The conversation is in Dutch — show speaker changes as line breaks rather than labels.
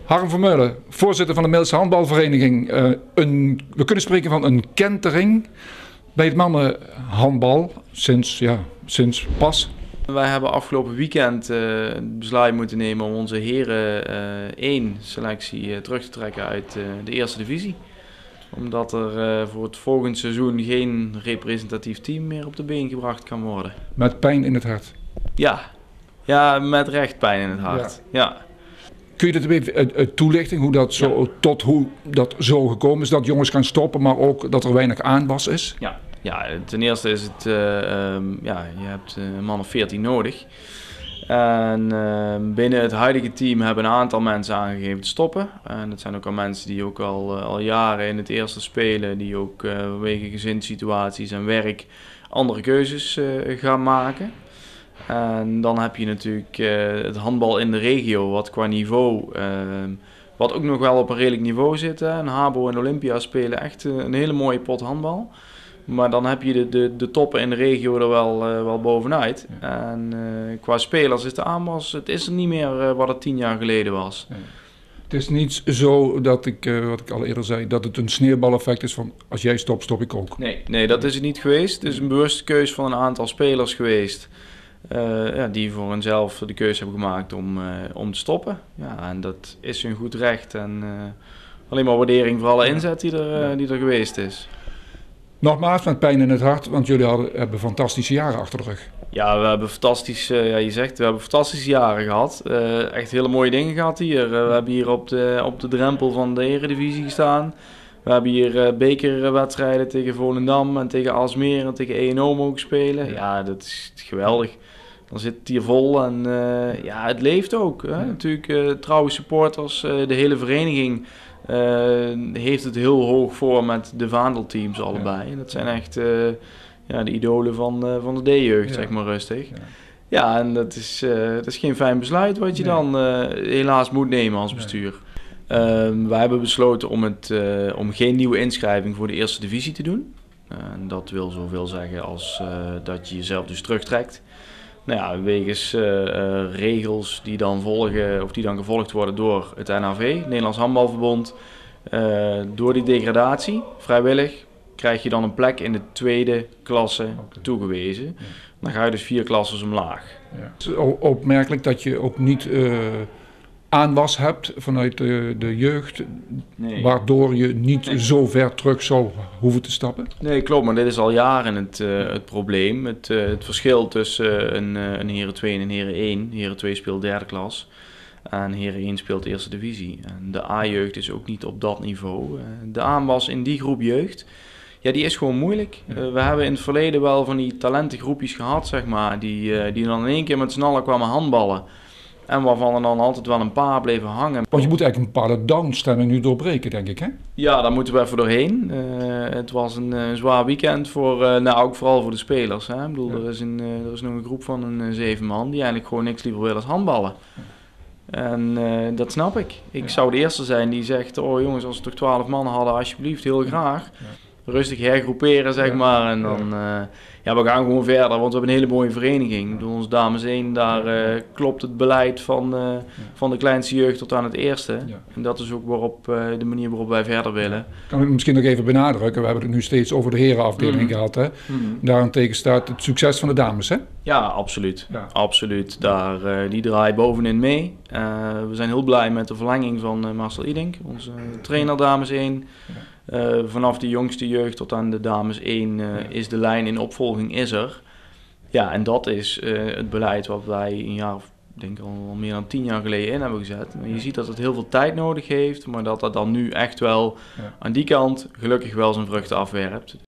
Harm Vermeulen, voorzitter van de Middellandse Handbalvereniging. We kunnen spreken van een kentering bij het mannenhandbal sinds pas.
Wij hebben afgelopen weekend het besluit moeten nemen om onze heren 1 selectie terug te trekken uit de eerste divisie. Omdat er voor het volgende seizoen geen representatief team meer op de been gebracht kan worden.
Met pijn in het hart?
Ja, met recht pijn in het hart. Ja.
Kun je dat even toelichten, hoe dat zo gekomen is, dat jongens gaan stoppen, maar ook dat er weinig aanwas is?
Ja, ten eerste is het, je hebt een man of 14 nodig. En binnen het huidige team hebben een aantal mensen aangegeven te stoppen. En dat zijn ook al mensen die ook al jaren in het eerste spelen, die ook vanwege gezinssituaties en werk andere keuzes gaan maken. En dan heb je natuurlijk het handbal in de regio, wat qua niveau, wat ook nog wel op een redelijk niveau zit. En Habo en Olympia spelen echt een hele mooie pot handbal. Maar dan heb je de toppen in de regio er wel bovenuit. Ja. En qua spelers is de aanwas, het is er niet meer wat het 10 jaar geleden was.
Ja. Het is niet zo dat wat ik al eerder zei, dat het een sneeuwbaleffect is van als jij stopt, stop ik ook.
Nee, dat is het niet geweest. Het is een bewuste keus van een aantal spelers geweest. Die voor hunzelf de keuze hebben gemaakt om te stoppen. Ja, en dat is hun goed recht. En alleen maar waardering voor alle inzet die er geweest is.
Nogmaals, met pijn in het hart, want jullie hebben fantastische jaren achter de rug.
Ja, we hebben fantastische jaren gehad. Echt hele mooie dingen gehad hier. We hebben hier op de drempel van de Eredivisie gestaan. We hebben hier bekerwedstrijden tegen Volendam en tegen Aalsmeer en tegen ENO mogen spelen. Ja, dat is geweldig. Dan zit het hier vol en het leeft ook. Hè? Ja. Natuurlijk trouwe supporters, de hele vereniging heeft het heel hoog voor met de vaandelteams allebei. Ja. En dat zijn echt de idolen van de D-jeugd, zeg maar rustig. Ja, en dat is geen fijn besluit wat je dan helaas moet nemen als bestuur. Wij hebben besloten om geen nieuwe inschrijving voor de eerste divisie te doen. Dat wil zoveel zeggen als dat je jezelf dus terugtrekt. Nou ja, wegens regels die dan gevolgd worden door het NHV, het Nederlands Handbalverbond. Door die degradatie, vrijwillig, krijg je dan een plek in de tweede klasse toegewezen. Ja. Dan ga je dus 4 klassen omlaag.
Ja. Het is opmerkelijk dat je ook niet aanwas hebt vanuit de jeugd, waardoor je niet zo ver terug zou hoeven te stappen?
Nee, klopt, maar dit is al jaren het probleem. Het verschil tussen een Heren 2 en een Heren 1. Heren 2 speelt derde klas en Heren 1 speelt eerste divisie. En de A-jeugd is ook niet op dat niveau. De aanwas in die groep jeugd, ja, die is gewoon moeilijk. We hebben in het verleden wel van die talentengroepjes gehad, zeg maar, die dan in één keer met z'n allen kwamen handballen. En waarvan er dan altijd wel een paar bleven hangen.
Want je moet eigenlijk een bepaalde downstemming nu doorbreken, denk ik, hè?
Ja, daar moeten we even doorheen. Het was een zwaar weekend, ook vooral voor de spelers. Hè? Ik bedoel, er is nog een groep van 7 man die eigenlijk gewoon niks liever willen als handballen. En dat snap ik. Ik zou de eerste zijn die zegt, oh jongens, als we toch 12 man hadden, alsjeblieft, heel graag. Rustig hergroeperen, zeg maar. En dan, we gaan gewoon verder, want we hebben een hele mooie vereniging. Ik bedoel, ons dames 1, daar klopt het beleid van de kleinste jeugd tot aan het eerste. Ja. En dat is ook de manier waarop wij verder willen.
Kan ik misschien nog even benadrukken, we hebben het nu steeds over de herenafdeling gehad. Hè? Daarentegen staat het succes van de dames, hè?
Ja, absoluut. Ja. Absoluut. Die draaien bovenin mee. We zijn heel blij met de verlenging van Marcel Idink, onze trainer dames 1. Ja. Vanaf de jongste jeugd tot aan de dames 1 is de lijn in opvolging er. Ja, en dat is het beleid wat wij een jaar of denk al meer dan 10 jaar geleden in hebben gezet. Maar je ziet dat het heel veel tijd nodig heeft, maar dat dan nu echt wel aan die kant gelukkig wel zijn vruchten afwerpt.